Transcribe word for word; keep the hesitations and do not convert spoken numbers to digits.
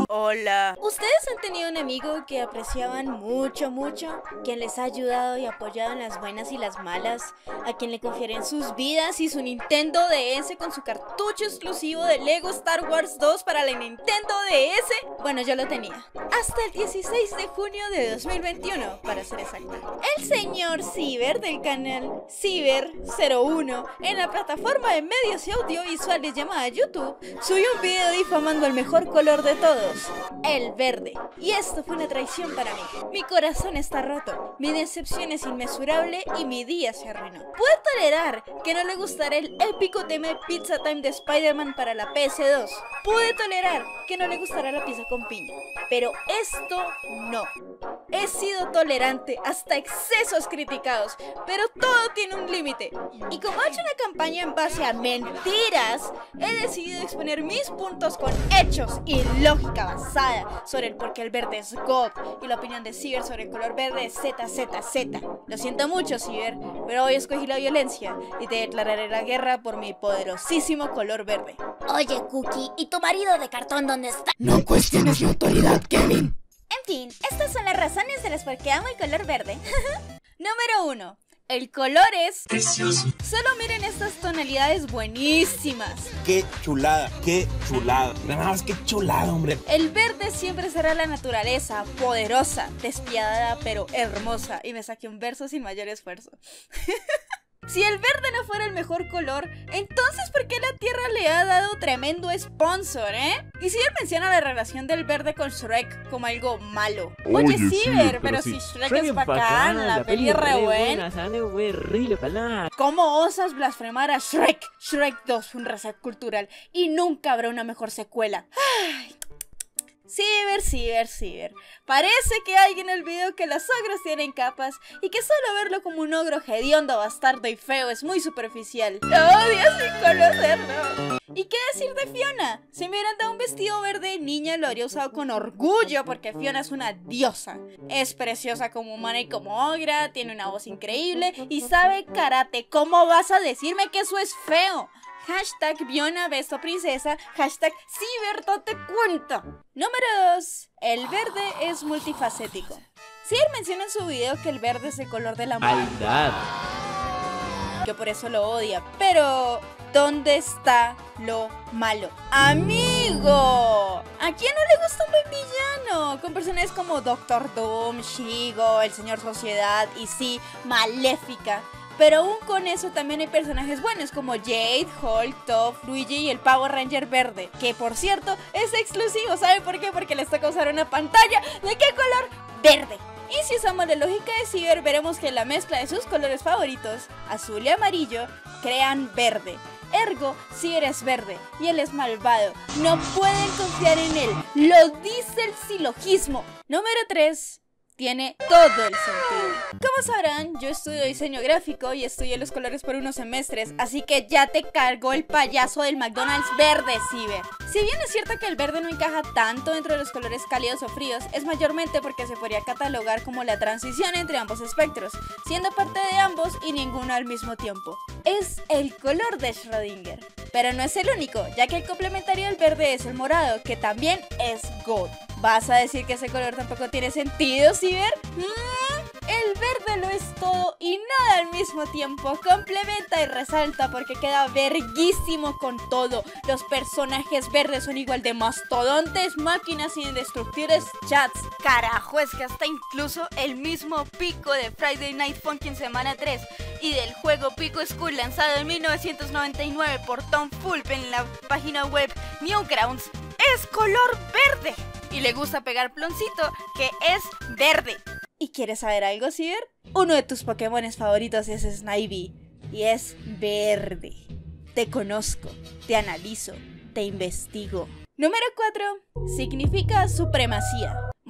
Hola. ¿Ustedes han tenido un amigo que apreciaban mucho, mucho? ¿Quien les ha ayudado y apoyado en las buenas y las malas? ¿A quien le confiarían sus vidas y su Nintendo D S con su cartucho exclusivo de Lego Star Wars dos para la Nintendo D S? Bueno, yo lo tenía. Hasta el dieciséis de junio de dos mil veintiuno, para ser exacta. El señor Ciber del canal Ciber cero uno en la plataforma de medios y audiovisuales llamada YouTube subió un video difamando el mejor color de todos, el verde. Y esto fue una traición para mí. Mi corazón está roto, mi decepción es inmesurable y mi día se arruinó. Puedo tolerar que no le gustara el épico tema de Pizza Time de Spider-Man para la P S dos. Pude tolerar que no le gustara la pizza con piña, pero esto no. He sido tolerante hasta excesos criticados, pero todo tiene un límite. Y como he hecho una campaña en base a mentiras, he decidido exponer mis puntos con hechos y lógica basada sobre el por qué el verde es God y la opinión de Ciber sobre el color verde es Z Z Z. Lo siento mucho, Ciber, pero hoy escogí la violencia y te declararé la guerra por mi poderosísimo color verde. Oye, Cookie, ¿y tu marido de cartón dónde está? No cuestiones mi autoridad, Kevin. En fin, estas son las razones de las por qué amo el color verde. Número uno. El color es precioso. Solo miren estas tonalidades buenísimas. Qué chulada, qué chulada. Nada más que chulada, hombre. El verde siempre será la naturaleza, poderosa, despiadada, pero hermosa. Y me saqué un verso sin mayor esfuerzo. Si el verde no fuera el mejor color, entonces ¿por qué la Tierra le ha dado tremendo sponsor, eh? Y si él menciona la relación del verde con Shrek como algo malo. Oye, Oye Ciber, sí, pero, pero si sí, Shrek, Shrek es es bacán, bacana, la, la peli peli es re re buena. buena, sale horrible, pelada. ¿Cómo osas blasfemar a Shrek? Shrek dos fue un reset cultural y nunca habrá una mejor secuela. Ay. Ciber, Ciber, Ciber. Parece que alguien olvidó que los ogros tienen capas y que solo verlo como un ogro hediondo, bastardo y feo es muy superficial. ¡Lo odio sin conocerlo! ¿Y qué decir de Fiona? Si me hubieran dado un vestido verde, niña lo habría usado con orgullo porque Fiona es una diosa. Es preciosa como humana y como ogra, tiene una voz increíble y sabe karate. ¿Cómo vas a decirme que eso es feo? Hashtag Fiona Besto Princesa, hashtag Ciber date cuenta. Número dos. El verde es multifacético. Ciber menciona en su video que el verde es el color del amor. Maldad. Que por eso lo odia, pero ¿dónde está lo malo? ¡Amigo! ¿A quién no le gusta un buen villano? Con personajes como Doctor Doom, Shigo, el Señor Sociedad y sí, Maléfica. Pero aún con eso también hay personajes buenos como Jade, Hulk, Toph, Luigi y el Power Ranger verde, que por cierto es exclusivo. ¿Saben por qué? Porque les toca usar una pantalla de qué color verde. Y si usamos la lógica de Ciber, veremos que la mezcla de sus colores favoritos, azul y amarillo, crean verde. Ergo, Ciber es verde y él es malvado. No pueden confiar en él. Lo dice el silogismo. Número tres. Tiene todo el sentido. Como sabrán, yo estudio diseño gráfico y estudié los colores por unos semestres, así que ya te cargó el payaso del McDonald's verde, Ciber. Si bien es cierto que el verde no encaja tanto dentro de los colores cálidos o fríos, es mayormente porque se podría catalogar como la transición entre ambos espectros, siendo parte de ambos y ninguno al mismo tiempo. Es el color de Schrödinger. Pero no es el único, ya que el complementario del verde es el morado, que también es God. ¿Vas a decir que ese color tampoco tiene sentido, Ciber? ¿Mm? El verde lo es todo y nada al mismo tiempo. Complementa y resalta porque queda verguísimo con todo. Los personajes verdes son igual de mastodontes, máquinas indestructibles, chats. Carajo, es que hasta incluso el mismo pico de Friday Night Funkin' Semana tres y del juego Pico School lanzado en mil novecientos noventa y nueve por Tom Fulp en la página web Newgrounds es color verde. Y le gusta pegar ploncito, que es verde. ¿Y quieres saber algo, Ciber? Uno de tus Pokémones favoritos es Snivy y es verde. Te conozco, te analizo, te investigo. Número cuatro. Significa supremacía.